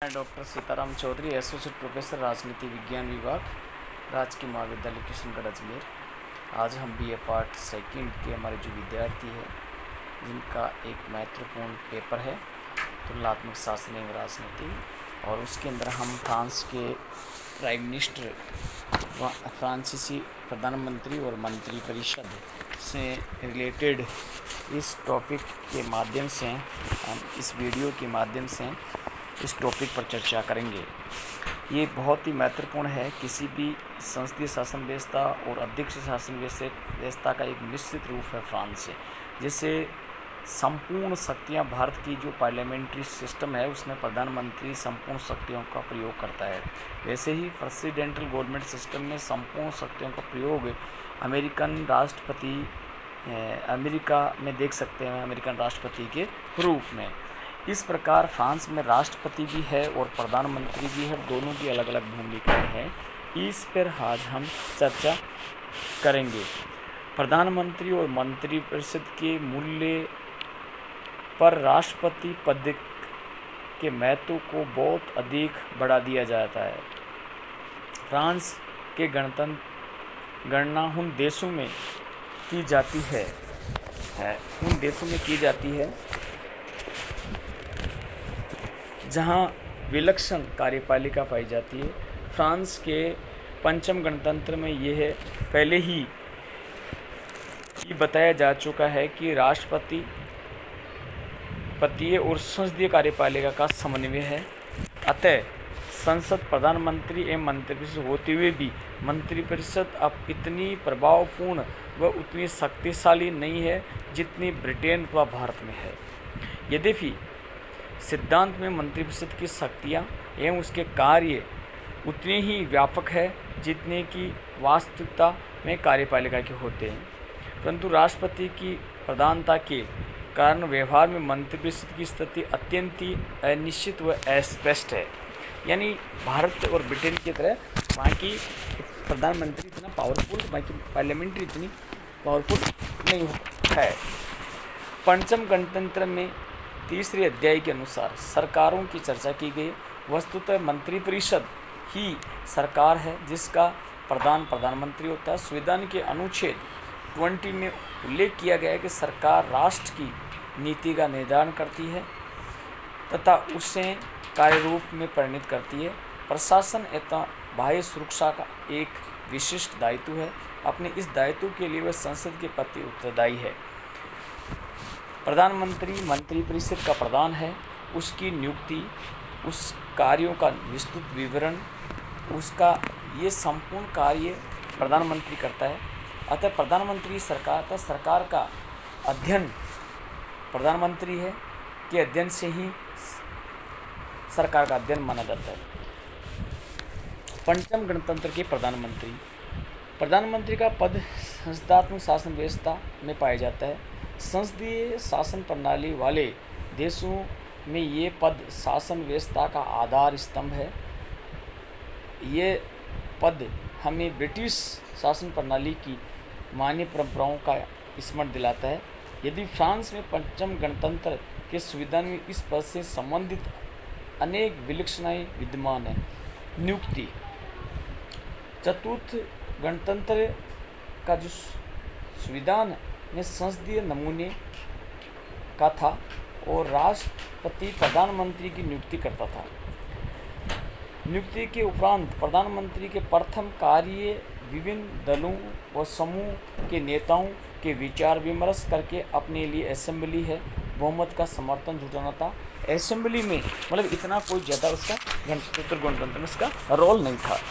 मैं doctor Sitaram Chaudhary, associate professor राजनीति विज्ञान विभाग, राजकीय महाविद्यालय किशनगढ़ अजमेर। आज हम बीए पार्ट सेकंड के हमारे जो विद्यार्थी हैं जिनका एक महत्वपूर्ण पेपर है तुलनात्मक शासन एवं राजनीति, और उसके अंदर हम फ्रांस के प्राइम मिनिस्टर व फ्रांसीसी प्रधानमंत्री और मंत्री परिषद से रिलेटेड इस टॉपिक के माध्यम से हम इस वीडियो के माध्यम से इस टॉपिक पर चर्चा करेंगे। ये बहुत ही महत्वपूर्ण है। किसी भी संसदीय शासन व्यवस्था और अध्यक्ष शासन व्यवस्था का एक निश्चित रूप है फ्रांस से, जिससे संपूर्ण शक्तियां भारत की जो पार्लियामेंट्री सिस्टम है उसमें प्रधानमंत्री संपूर्ण शक्तियों का प्रयोग करता है। वैसे ही प्रेसिडेंटल गवर्नमेंट सिस्टम में संपूर्ण शक्तियों का प्रयोग अमेरिकन राष्ट्रपति अमेरिका में देख सकते हैं, अमेरिकन राष्ट्रपति के रूप में। इस प्रकार फ्रांस में राष्ट्रपति भी है और प्रधानमंत्री भी है, दोनों की अलग अलग भूमिकाएं हैं। इस पर आज हम चर्चा करेंगे। प्रधानमंत्री और मंत्रिपरिषद के मूल्य पर राष्ट्रपति पद के महत्व को बहुत अधिक बढ़ा दिया जाता है। फ्रांस के गणना उन देशों में की जाती है जहां विलक्षण कार्यपालिका पाई जाती है। फ्रांस के पंचम गणतंत्र में यह पहले ही बताया जा चुका है कि राष्ट्रपति और संसदीय कार्यपालिका का समन्वय है। अतः संसद, प्रधानमंत्री एवं मंत्रिपरिषद होते हुए भी मंत्रिपरिषद अब इतनी प्रभावपूर्ण व उतनी शक्तिशाली नहीं है जितनी ब्रिटेन व भारत में है। यद्यपि सिद्धांत में मंत्रिपरिषद की शक्तियाँ एवं उसके कार्य उतने ही व्यापक है जितने की वास्तविकता में कार्यपालिका के होते हैं, परंतु राष्ट्रपति की प्रधानता के कारण व्यवहार में मंत्रिपरिषद की स्थिति अत्यंत ही अनिश्चित व अस्पष्ट है। यानी भारत और ब्रिटेन की तरह वहाँ की प्रधानमंत्री इतना पावरफुल, वहाँ की पार्लियामेंट्री इतनी पावरफुल नहीं है। पंचम गणतंत्र में तीसरे अध्याय के अनुसार सरकारों की चर्चा की गई। वस्तुतः मंत्रिपरिषद ही सरकार है जिसका प्रधानमंत्री होता है। संविधान के अनुच्छेद 20 में उल्लेख किया गया है कि सरकार राष्ट्र की नीति का निर्धारण करती है तथा उसे कार्यरूप में परिणत करती है। प्रशासन एवं बाह्य सुरक्षा का एक विशिष्ट दायित्व है। अपने इस दायित्व के लिए वह संसद के प्रति उत्तरदायी है। प्रधानमंत्री मंत्रिपरिषद का प्रधान है। उसकी नियुक्ति, उस कार्यों का विस्तृत विवरण, उसका ये संपूर्ण कार्य प्रधानमंत्री करता है। अतः प्रधानमंत्री सरकार का अध्ययन प्रधानमंत्री है के अध्ययन से ही सरकार का अध्ययन माना जाता है। पंचम गणतंत्र के प्रधानमंत्री का पद संसदात्मक शासन व्यवस्था में पाया जाता है। संसदीय शासन प्रणाली वाले देशों में ये पद शासन व्यवस्था का आधार स्तंभ है। ये पद हमें ब्रिटिश शासन प्रणाली की मान्य परंपराओं का स्मरण दिलाता है। यदि फ्रांस में पंचम गणतंत्र के संविधान में इस पद से संबंधित अनेक विलक्षणताएं विद्यमान हैं। नियुक्ति, चतुर्थ गणतंत्र का जो संविधान में संसदीय नमूने का था और राष्ट्रपति प्रधानमंत्री की नियुक्ति करता था। नियुक्ति के उपरांत प्रधानमंत्री के प्रथम कार्य विभिन्न दलों व समूह के नेताओं के विचार विमर्श करके अपने लिए असेंबली है बहुमत का समर्थन जुटाना था। असेंबली में मतलब इतना कोई ज़्यादा उसका गणतंत्र में उसका रोल नहीं था।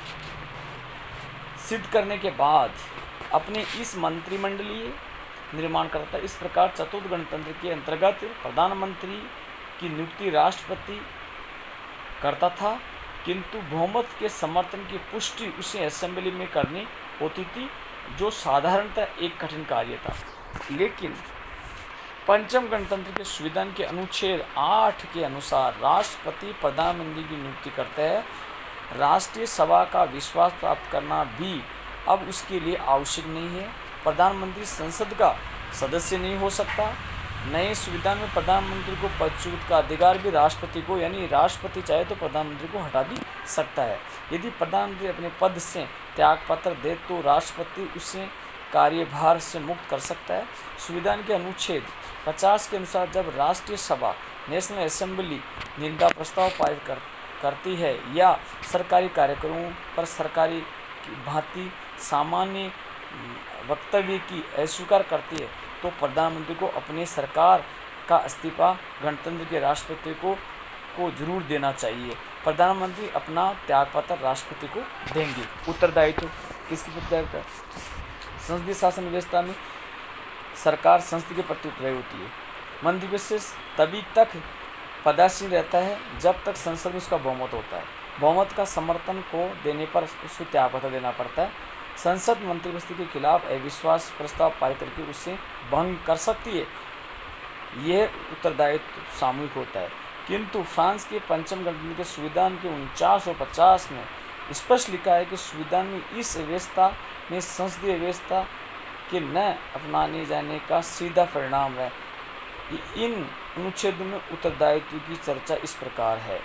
सिद्ध करने के बाद अपने इस मंत्रिमंडलीय निर्माण करता है। इस प्रकार चतुर्थ गणतंत्र के अंतर्गत प्रधानमंत्री की नियुक्ति राष्ट्रपति करता था, किंतु बहुमत के समर्थन की पुष्टि उसे असेंबली में करनी होती थी, जो साधारणतः एक कठिन कार्य था। लेकिन पंचम गणतंत्र के संविधान के अनुच्छेद 8 के अनुसार राष्ट्रपति प्रधानमंत्री की नियुक्ति करता है। राष्ट्रीय सभा का विश्वास प्राप्त करना भी अब उसके लिए आवश्यक नहीं है। प्रधानमंत्री संसद का सदस्य नहीं हो सकता नई संविधान में प्रधानमंत्री को पदच्युत का अधिकार भी राष्ट्रपति को, यानी राष्ट्रपति चाहे तो प्रधानमंत्री को हटा भी सकता है। यदि प्रधानमंत्री अपने पद से त्यागपत्र दे तो राष्ट्रपति उसे कार्यभार से मुक्त कर सकता है। संविधान के अनुच्छेद 50 के अनुसार जब राष्ट्रीय सभा नेशनल असेंबली निंदा प्रस्ताव पारित करती है या सरकारी कार्यक्रमों पर सरकारी की भांति सामान्य वक्तव्य की अस्वीकार करती है तो प्रधानमंत्री को अपनी सरकार का इस्तीफा गणतंत्र के राष्ट्रपति को जरूर देना चाहिए। प्रधानमंत्री अपना त्यागपत्र राष्ट्रपति को देंगे। उत्तरदायित्व किसकी उत्तरदायित्व? संसदीय शासन व्यवस्था में सरकार संसद के प्रति उत्तरदायी होती है। मंत्रिपरिषद तभी तक पदासीन रहता है जब तक संसद में उसका बहुमत होता है। बहुमत का समर्थन को देने पर उसको त्यागपत्र देना पड़ता है। संसद मंत्रिपरिषद के खिलाफ अविश्वास प्रस्ताव पारित करके उसे भंग कर सकती है। यह उत्तरदायित्व सामूहिक होता है। किंतु फ्रांस के पंचम गणतंत्र के संविधान के 49 और 50 में स्पष्ट लिखा है कि संविधान में इस व्यवस्था में संसदीय व्यवस्था के न अपनाने जाने का सीधा परिणाम है। इन अनुच्छेदों में उत्तरदायित्व की चर्चा इस प्रकार है।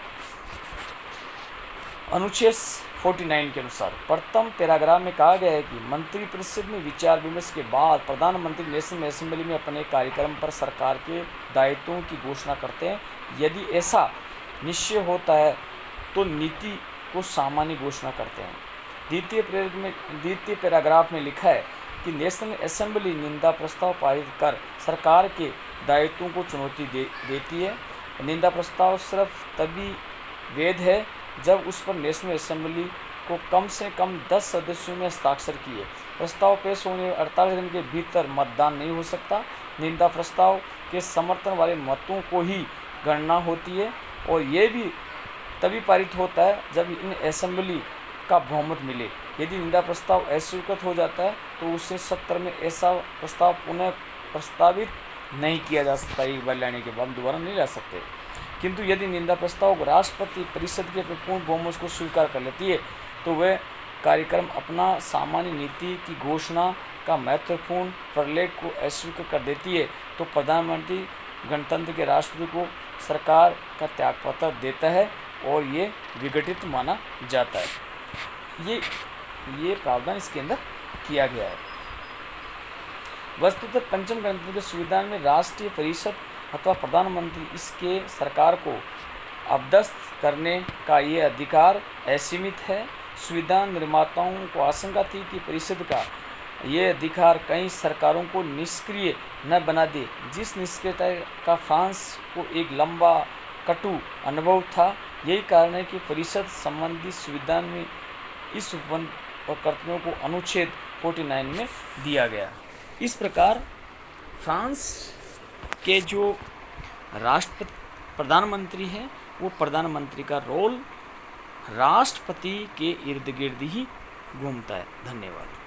अनुच्छेद 49 के अनुसार प्रथम पैराग्राफ में कहा गया है कि मंत्रिपरिषद में विचार विमर्श के बाद प्रधानमंत्री नेशनल असेंबली में अपने कार्यक्रम पर सरकार के दायित्वों की घोषणा करते हैं। यदि ऐसा निश्चय होता है तो नीति को सामान्य घोषणा करते हैं। द्वितीय पैराग्राफ में लिखा है कि नेशनल असेंबली निंदा प्रस्ताव पारित कर सरकार के दायित्वों को चुनौती देती है। निंदा प्रस्ताव सिर्फ तभी वैध है जब उस पर नेशनल असेंबली को कम से कम 10 सदस्यों में हस्ताक्षर किए। प्रस्ताव पेश होने 48 घंटे के भीतर मतदान नहीं हो सकता। निंदा प्रस्ताव के समर्थन वाले मतों को ही गणना होती है और ये भी तभी पारित होता है जब इन असेंबली का बहुमत मिले। यदि निंदा प्रस्ताव अस्वीकृत हो जाता है तो उसे सत्र में ऐसा प्रस्ताव पुनः प्रस्तावित नहीं किया जा सकता। एक बार लाने के बाद दोबारा नहीं ला सकते। किंतु यदि निंदा प्रस्ताव राष्ट्रपति परिषद के पूर्ण बहुमत को स्वीकार कर लेती है तो वह कार्यक्रम अपना सामान्य नीति की घोषणा का महत्वपूर्ण प्रलेख को अस्वीकार कर देती है तो प्रधानमंत्री गणतंत्र के राष्ट्रपति को सरकार का त्यागपत्र देता है और ये विघटित माना जाता है। ये प्रावधान इसके अंदर किया गया है। वस्तुतः पंचम गणतंत्र के संविधान में राष्ट्रीय परिषद अथवा प्रधानमंत्री इसके सरकार को अपदस्थ करने का ये अधिकार असीमित है। संविधान निर्माताओं को आशंका थी कि परिषद का ये अधिकार कई सरकारों को निष्क्रिय न बना दे। जिस निष्क्रियता का फ्रांस को एक लंबा कटु अनुभव था। यही कारण है कि परिषद संबंधी संविधान में इस कर्तव्यों को अनुच्छेद 49 में दिया गया। इस प्रकार फ्रांस के जो प्रधानमंत्री हैं वो प्रधानमंत्री का रोल राष्ट्रपति के इर्द गिर्द ही घूमता है। धन्यवाद।